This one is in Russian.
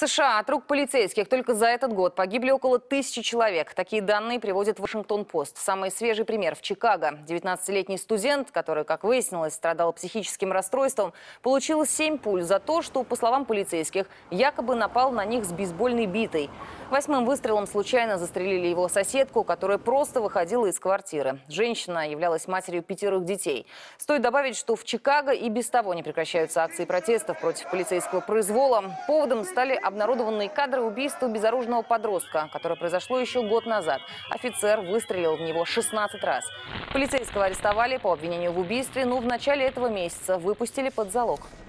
В США от рук полицейских только за этот год погибли около 1000 человек. Такие данные приводит Вашингтон-Пост. Самый свежий пример в Чикаго. 19-летний студент, который, как выяснилось, страдал психическим расстройством, получил 7 пуль за то, что, по словам полицейских, якобы напал на них с бейсбольной битой. 8-м выстрелом случайно застрелили его соседку, которая просто выходила из квартиры. Женщина являлась матерью 5 детей. Стоит добавить, что в Чикаго и без того не прекращаются акции протестов против полицейского произвола. Поводом стали обнародованные кадры убийства безоружного подростка, которое произошло еще год назад. Офицер выстрелил в него 16 раз. Полицейского арестовали по обвинению в убийстве, но в начале этого месяца выпустили под залог.